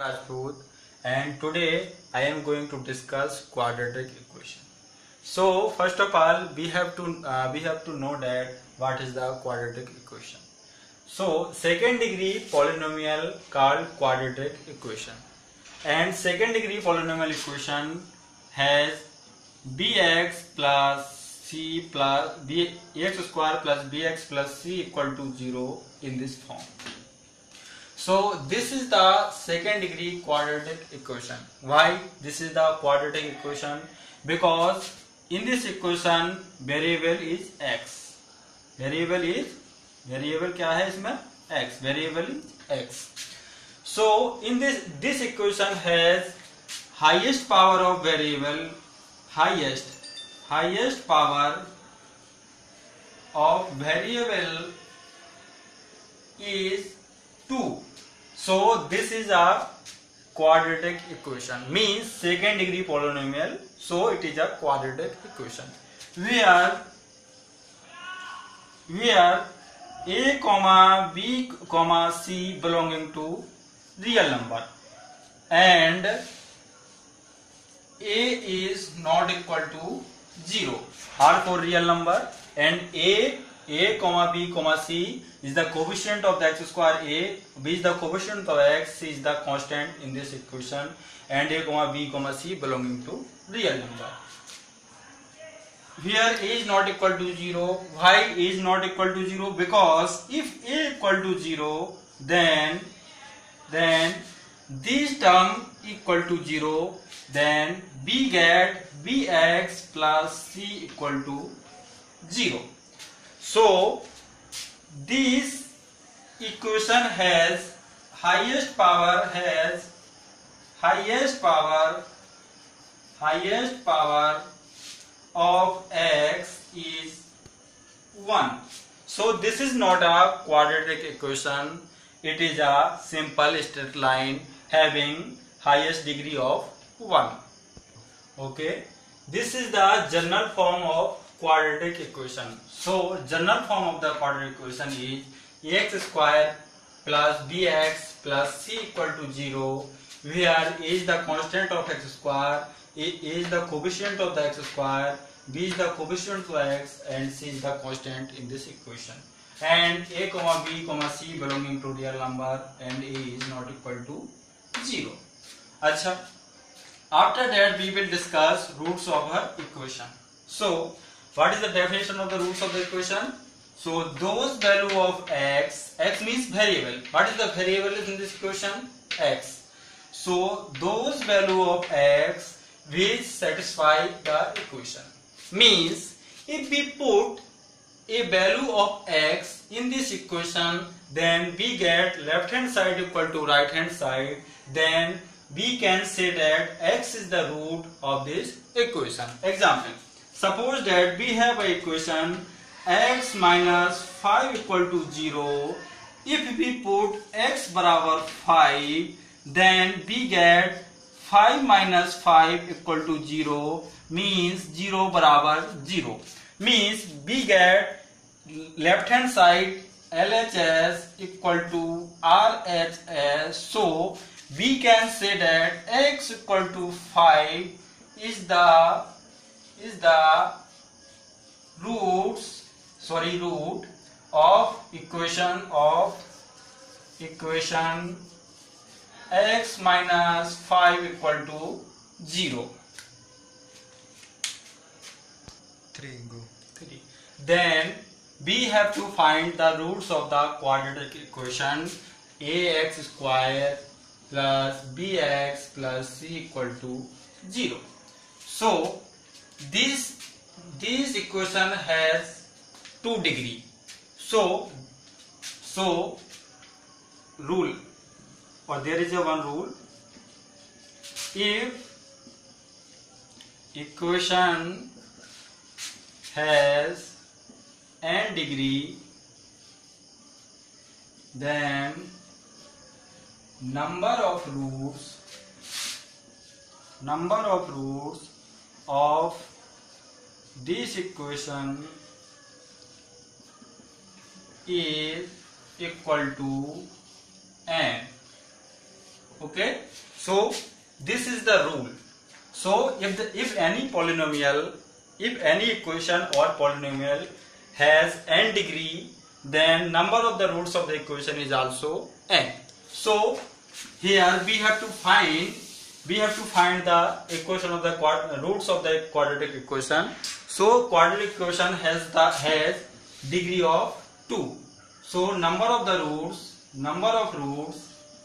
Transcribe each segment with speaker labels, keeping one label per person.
Speaker 1: Rajput, and today I am going to discuss quadratic equation. So first of all we have to know that what is the quadratic equation. So second degree polynomial called quadratic equation, and second degree polynomial equation has bx plus c plus bx square plus bx plus c equal to 0 in this form. So this is the second degree quadratic equation. Why this is the quadratic equation? Because in this equation variable is x. Variable क्या है इसमें? X. Variable is x. So in this equation has highest power of variable, highest power of variable is 2. So this is a quadratic equation, means second degree polynomial. So it is a quadratic equation where a comma b comma c belonging to real number and a is not equal to 0 are for real number, and a comma b comma c is the coefficient of the x square, a b is the coefficient of x, c is the constant in this equation, and a comma b comma c belonging to real number. Here a is not equal to 0. Why a is not equal to 0? Because if a equal to 0, then this term equal to 0, then we get bx plus c equal to 0. So this equation has highest power of x is 1. So this is not a quadratic equation, it is a simple straight line having highest degree of 1. Okay, this is the general form of quadratic equation. So general form of the quadratic equation is ax square plus bx plus c equal to 0, where a is the constant of x square, a is the coefficient of the x square, b is the coefficient of x, and c is the constant in this equation, and a comma b comma c belonging to real number, and a is not equal to 0. Acha, after that we will discuss roots of her equation. So what is the definition of the roots of the equation? So those value of x means variable. What is the variable in this equation? X. So those value of x which satisfy the equation. Means if we put a value of x in this equation, then we get left hand side equal to right hand side, then we can say that x is the root of this equation. Example, suppose that we have a equation x minus 5 equal to 0. If we put x barabar 5, then we get 5 minus 5 equal to 0, means 0 barabar 0. Means we get left hand side LHS equal to RHS. So we can say that x equal to 5 is the root of equation x minus 5 equal to 0. 3. Then we have to find the roots of the quadratic equation ax square plus bx plus c equal to 0. So this equation has 2 degree. So rule, or there is a one rule: if equation has n degree, then number of roots of this equation is equal to n. Okay, so this is the rule. So if any polynomial, if any equation or polynomial has n degree, then number of the roots of the equation is also n. So here we have to find the equation of the roots of the quadratic equation. So quadratic equation has degree of 2. So number of roots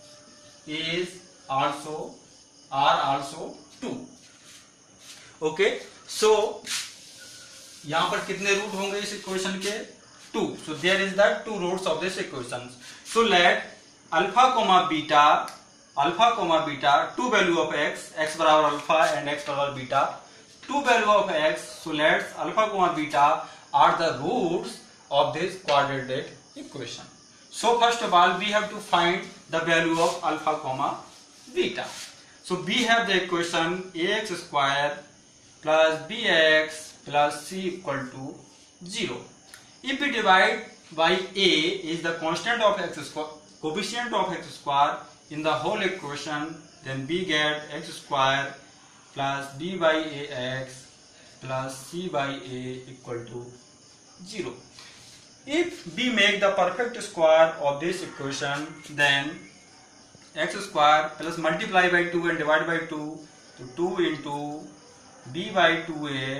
Speaker 1: are also 2. Okay, so यहाँ पर कितने root होंगे इस equation के? 2. So there is the 2 roots of this equation. So let alpha comma beta, two value of x बराबर alpha and x बराबर beta, 2 value of x. So let alpha comma beta are the roots of this quadratic equation. So first of all we have to find the value of alpha comma beta. So we have the equation ax square plus bx plus c equal to 0. If we divide by a is the constant of x square, coefficient of x square in the whole equation, then we get x square plus b by ax plus c by a equal to 0. If we make the perfect square of this equation, then x square plus multiply by 2 and divide by 2, so 2 into b by 2a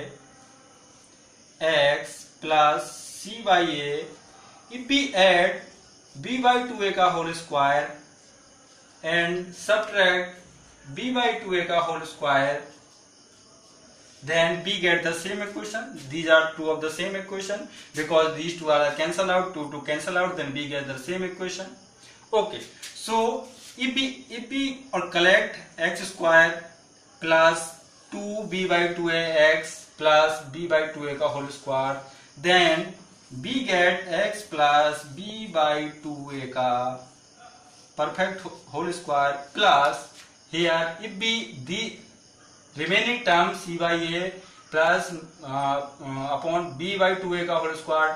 Speaker 1: x plus c by a. If we add b by 2a का whole square and subtract b by 2a का whole square, then we get the same equation. These are two of the same equation, because these two are cancel out, 2 to cancel out, then we get the same equation. Okay, so if we collect x square plus 2b by 2a x plus b by 2a का whole square, then we get x plus b by 2a का perfect whole square plus here if we the remaining term c by a plus upon b by 2a का whole square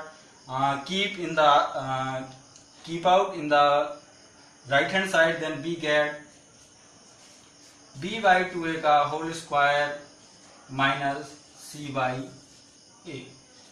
Speaker 1: keep out in the right hand side, then we get b by 2a का whole square minus c by a.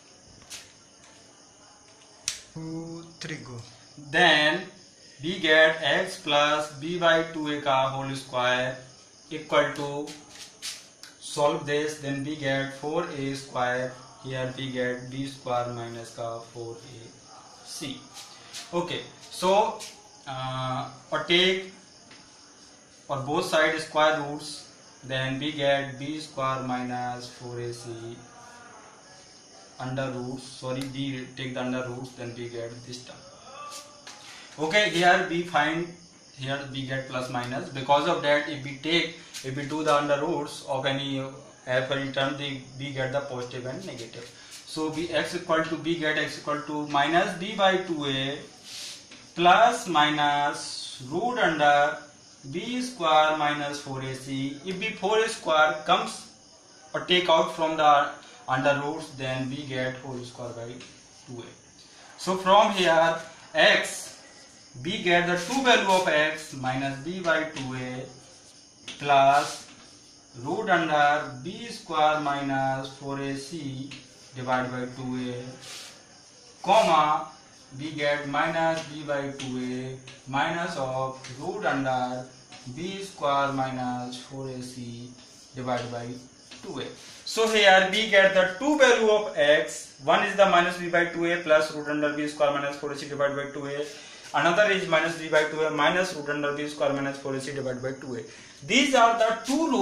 Speaker 2: 2, 3 go.
Speaker 1: Then we get x plus b by 2a का whole square equal to, solve this, then we get 4a square, here we get b square minus का 4ac. Okay, so or take or both sides square roots, then we get b square minus 4ac under roots, sorry, we take the under roots, then we get this term. Okay, here we get plus minus. Because of that, if we do the under roots of any term, we get the positive and negative. So we get x equal to minus b by 2a plus minus root under b square minus 4ac. If b 4a square comes or take out from the under roots, then we get whole square by 2a. So from here we get the two value of x minus b by 2a plus root under b square minus 4ac divided by 2a, comma we get minus b by 2a minus of root under b square minus 4ac divided by 2a. So here we get the two value of x. One is the minus b by 2a plus root under b square minus 4ac divided by 2a. Another is minus b by 2a minus root under b square minus 4ac divided by 2a. These are the two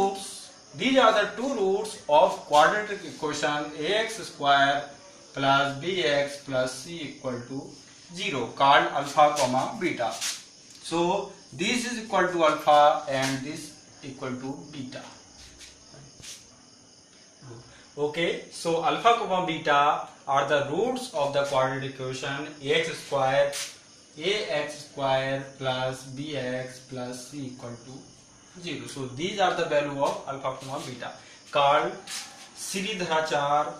Speaker 1: roots of quadratic equation ax square plus bx plus c equal to 0, called alpha comma beta. So this is equal to alpha and this equal to beta. Okay, so alpha comma beta are the roots of the quadratic equation ax square plus bx plus c equal to 0. So these are the value of alpha comma beta, called Sridharacharya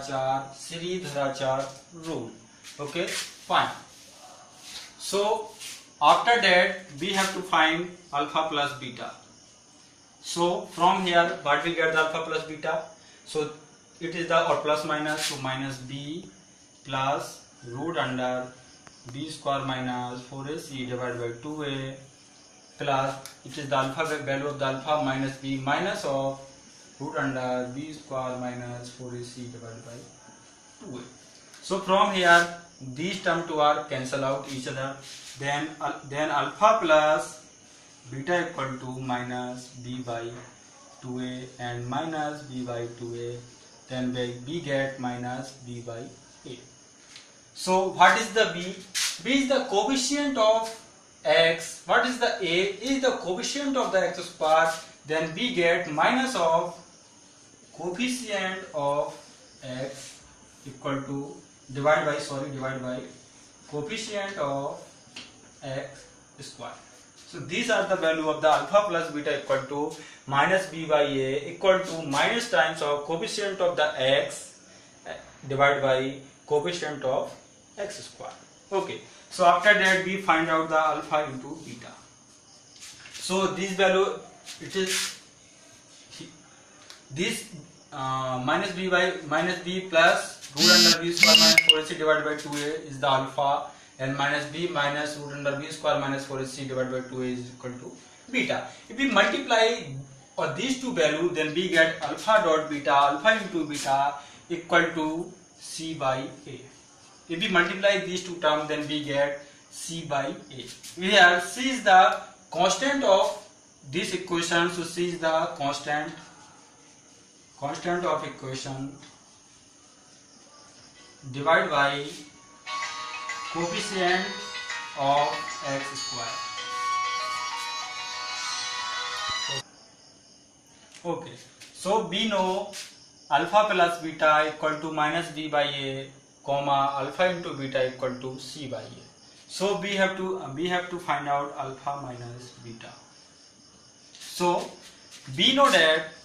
Speaker 1: rule. Okay, fine. So after that we have to find alpha plus beta. So from here what we get the alpha plus beta? So it is the or plus minus, so minus b plus root under b square minus 4ac divided by 2a plus it is the alpha value of the alpha minus b minus of root under b square minus 4ac divided by 2a. So from here these terms two are cancel out each other, then alpha plus beta equal to minus b by 2a and minus b by 2a, then we get minus b by a. So what is the b? B is the coefficient of x. What is the a? Is the coefficient of the x square. Then we get minus of coefficient of x equal to divide by coefficient of x square. So these are the value of the alpha plus beta equal to minus b by a equal to minus times of coefficient of the x divided by coefficient of x square. Okay, so after that we find out the alpha into beta. So this value, it is this minus b plus root under b square minus 4ac divided by 2a is the alpha, and minus b minus root under b square minus 4ac divided by 2a is equal to beta. If we multiply these two values, then we get alpha dot beta, alpha into beta equal to c by a. If we multiply these two terms, then we get c by a. Here c is the constant of this equation, so c is the constant of equation divided by coefficient of x square. Okay, so we know alpha plus beta equal to minus b by a, comma alpha into beta equal to c by a. So we have to find out alpha minus beta. So we know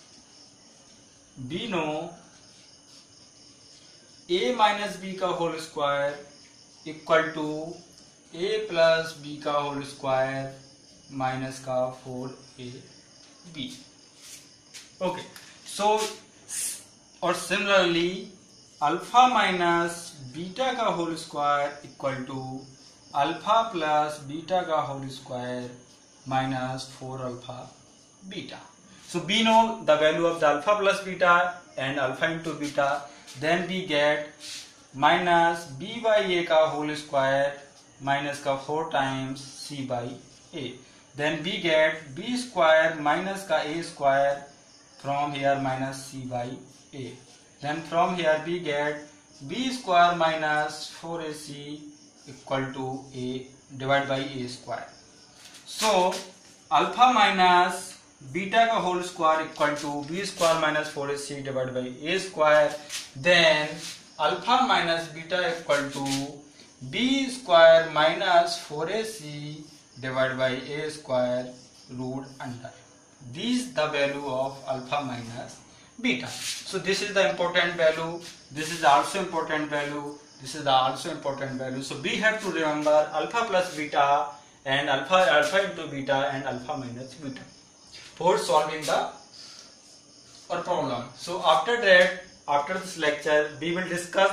Speaker 1: a minus b का whole square equal to a plus b का whole square minus का 4ab. Okay, so और similarly alpha minus beta का whole square equal to alpha plus beta का whole square minus 4 alpha beta. So we know the value of the alpha plus beta and alpha into beta. Then we get minus b by a का whole square minus का 4 times c by a. Then we get b square minus का a square, from here minus c by a. Then from here we get b square minus 4ac equal to a divided by a square. So alpha minus beta का whole square equal to b square minus 4ac divided by a square. Then alpha minus beta equal to b square minus 4ac divided by a square root under. This is the value of alpha minus beta. So this is the important value, this is also important value, this is the also important value. So we have to remember alpha plus beta and alpha into beta and alpha minus beta for solving the problem. So after that, after this lecture, we will discuss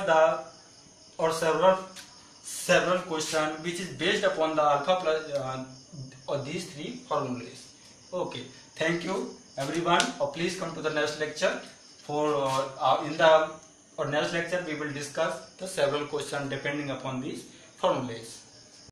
Speaker 1: several questions which is based upon the alpha plus or these three formulas. Okay, thank you everyone. Please come to the next lecture. In the next lecture we will discuss the several questions depending upon these formulas.